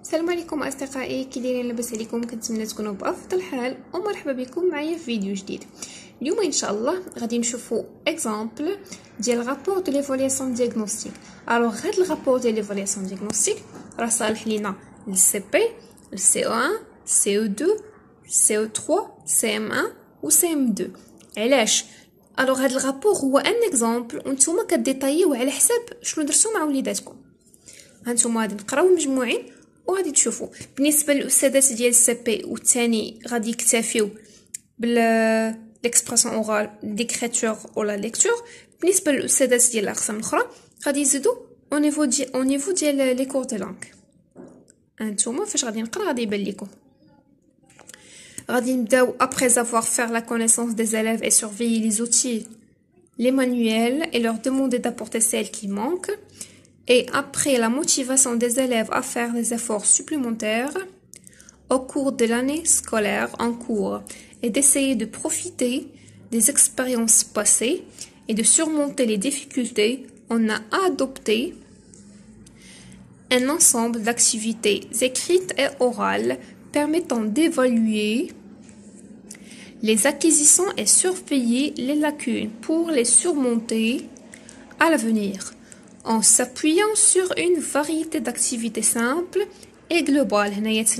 السلام عليكم اصدقائي، كي دايرين؟ لاباس عليكم؟ كنتمنى تكونوا بافضل حال ومرحبا بكم معايا في فيديو جديد. اليوم ان شاء الله غادي نشوفوا اكزامبل ديال رابور دو ليفالياسيون دياغنوستيك. الوغ هاد الرابور ديال ليفالياسيون دياغنوستيك راه صالح لينا للسي بي، للسي او 1، سي او 2، سي او 3، سي ام 1 و سي ام 2. علاش؟ الوغ هاد الرابور هو ان اكزامبل وانتوما كديطايو على حساب شنو درتو مع وليداتكم. هانتوما غادي نقراو مجموعين وغادي تشوفوا. بالنسبه للاستاذات ديال السي بي والثاني غادي يكتفيو بال ليكسبرسيون اورال ديكريتور ولا ليكتور. بالنسبه للاستاذات ديال الاقسام الاخرى غادي يزيدوا او نيفو ديال لي كور دو لانغ. هانتوما فاش غادي نقرا غادي يبان لكم. غادي نبداو après avoir fait la connaissance des élèves et surveiller les outils, les manuels et leur demander d'apporter celles qui manquent. Et après la motivation des élèves à faire des efforts supplémentaires au cours de l'année scolaire en cours et d'essayer de profiter des expériences passées et de surmonter les difficultés, on a adopté un ensemble d'activités écrites et orales permettant d'évaluer les acquisitions et surveiller les lacunes pour les surmonter à l'avenir, en s'appuyant sur une variété d'activités simples et globales.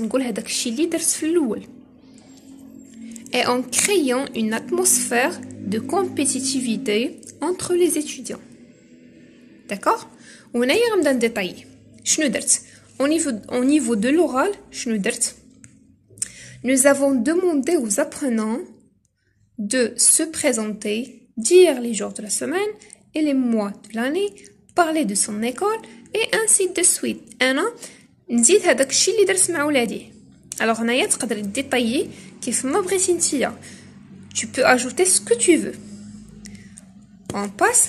Et en créant une atmosphère de compétitivité entre les étudiants. D'accord? وهنايا غنبدا نديطاي. شنو درت؟ au niveau de l'oral, شنو درت؟ Nous avons demandé aux apprenants de se présenter, dire les jours de la semaine et les mois de l'année, parler de son école et ainsi de suite. انا نزيد هذاك الشيء اللي درت مع ولادي. alors هنايا تقدر ديطايي كيف ما بغيتي نتيا. tu peux ajouter ce que tu veux. On passe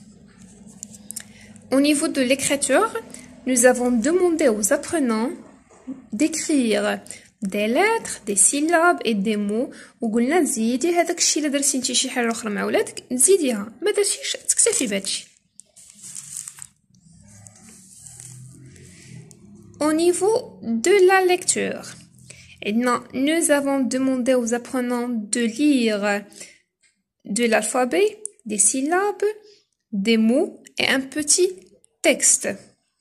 au niveau de l'écriture. Nous avons demandé aux apprenants d'écrire des lettres, des syllabes et des mots. وقلنا نزيدي هذاك الشيء اللي درتي نتي شي حاجه اخرى مع ولادك نزيديها، ما درتيش تكتفي بهادشي. Au niveau de la lecture, nous avons demandé aux apprenants de lire de l'alphabet, des syllabes, des mots et un petit texte.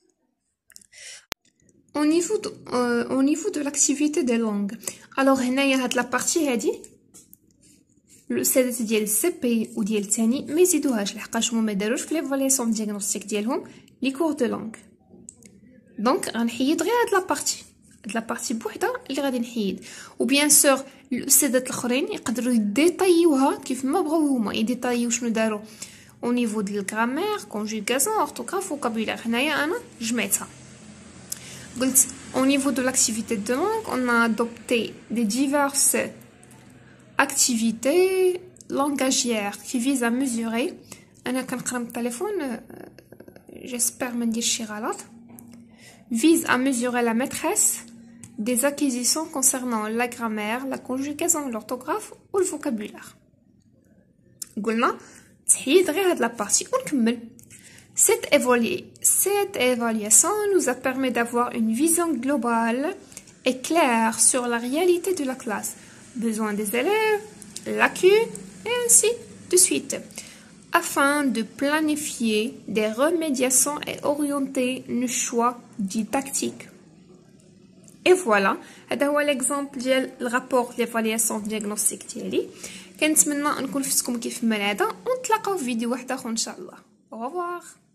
Au niveau de l'activité des langues, alors هنايا هاد لا بارتي هادي الاستاذات ديال السي بي وديال الثاني ما يزيدوهاش لحقاش هما ما داروش في ليفالياسيون دياغنوستيك ديالهم لي كور دو لانغ. دونك غنحيد غير هاد لا بارتي بوحدها اللي غادي نحيد. وبيان سور الاستاذات الاخرين يقدروا يديطايوها كيف ما بغاو هما يديطايو شنو داروا au niveau de la grammaire, conjugaison, orthographe, vocabulaire. هنايا انا جمعتها. قلت au niveau de l'activité de langue, on a adopté des diverses activités langagières qui visent à mesurer. انا كنقرا من التليفون j'espère ما نديرش شي غلط. vise à mesurer la maîtresse des acquisitions concernant la grammaire, la conjugaison, l'orthographe ou le vocabulaire. قلنا تحيد غير هاد لابارتي ونكمل. Cette évaluation nous a permis d'avoir une vision globale et claire sur la réalité de la classe, besoins des élèves, lacunes et ainsi de suite, afin de planifier des remédiations et orienter nos choix didactiques. Et voilà, هذا هو l'exemple ديال الرابور ليفالياسيون دياغنوستيك ديالي. كنتمنى نكون فدتكم كيف ما العاده ونتلاقاو في فيديو واحد اخر ان شاء الله. au revoir.